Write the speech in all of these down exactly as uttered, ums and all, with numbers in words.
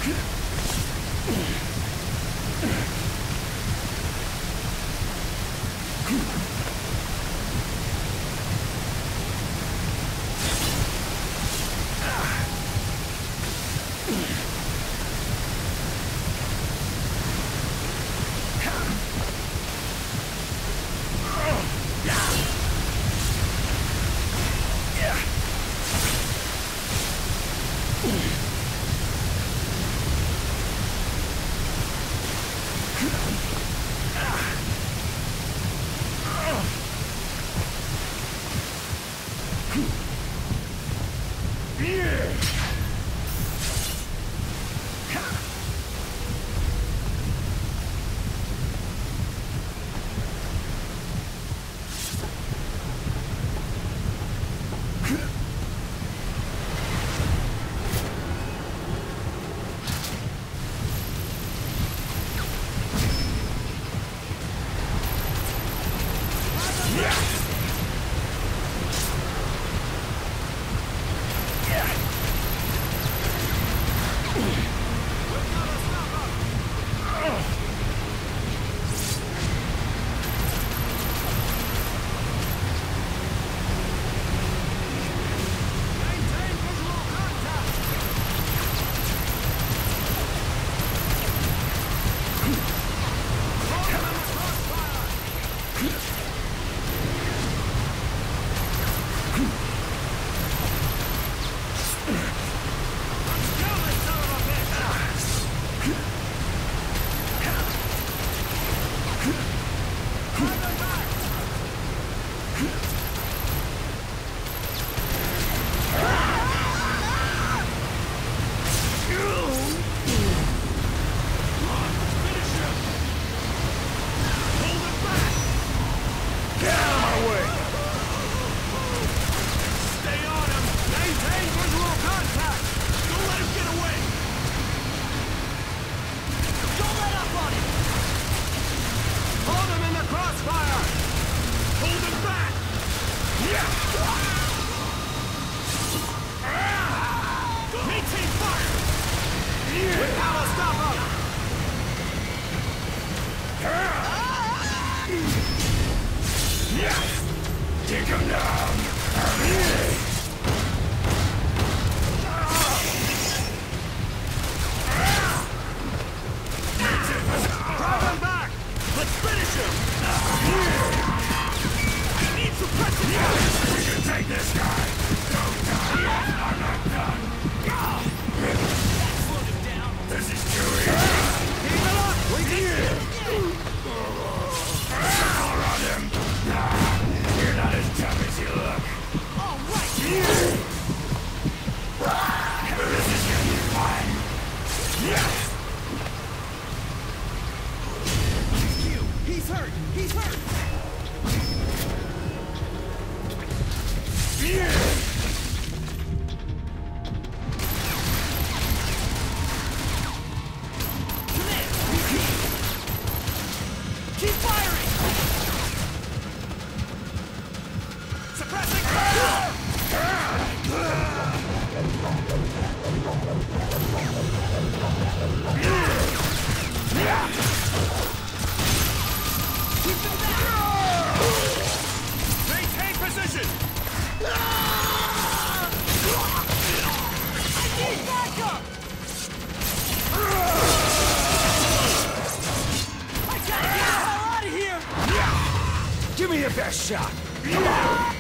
Best shot. Come on.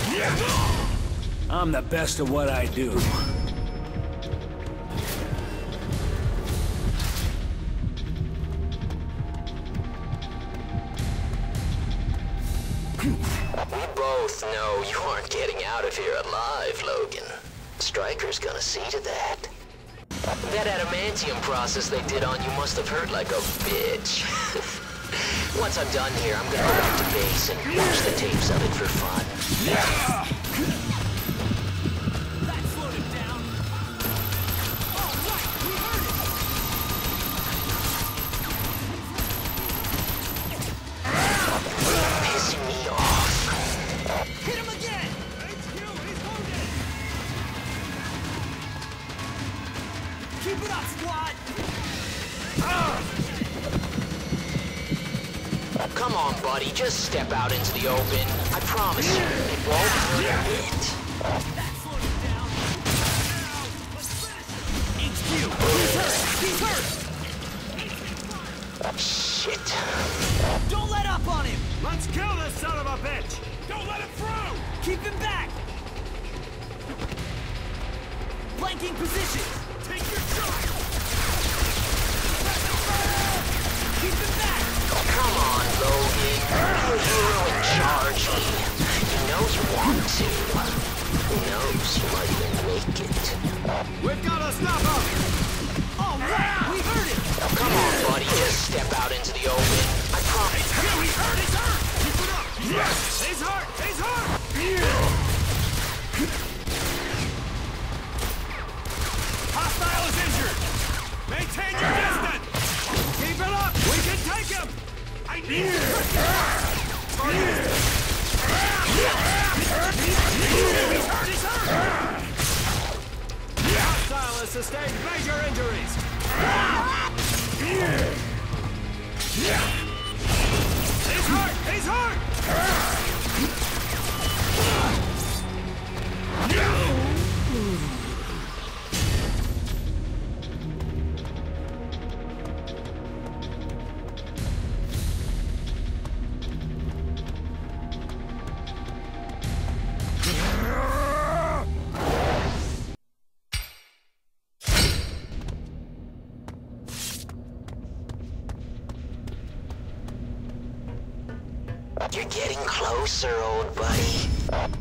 I'm the best at what I do. We both know you aren't getting out of here alive, Logan. Stryker's gonna see to that. That adamantium process they did on you must have hurt like a bitch. Once I'm done here, I'm gonna go back to base and watch the tapes of it for fun. Yeah. That slowed him down. All right, we heard it. Pissing me off. Hit him again. H Q, he's wounded. Keep it up, squad! Come on, buddy, just step out into the open. I promise you, it won't hurt a bit. That slowed him down. Let's finish him! H Q! He's hurt! He's hurt! Shit. Don't let up on him! Let's kill this son of a bitch! Don't let him through! Keep him back! Flanking position! Take your shot! Keep him back! Come on, Logan. You're a hero in charge. He knows you want to. Who knows, you might even make it. We've got to stop him! All right! We heard it! Come on, buddy, just step out into the open. I promise. He's hurt! He's hurt! He's hurt! Keep it up! Yes! He's hurt! He's hurt! Hostile is injured! Maintain your distance! Keep it up! We can take him! I need you! He's hurt! He's hurt! Hostile has sustained major injuries! He's hurt! He's hurt! You're getting closer, old buddy.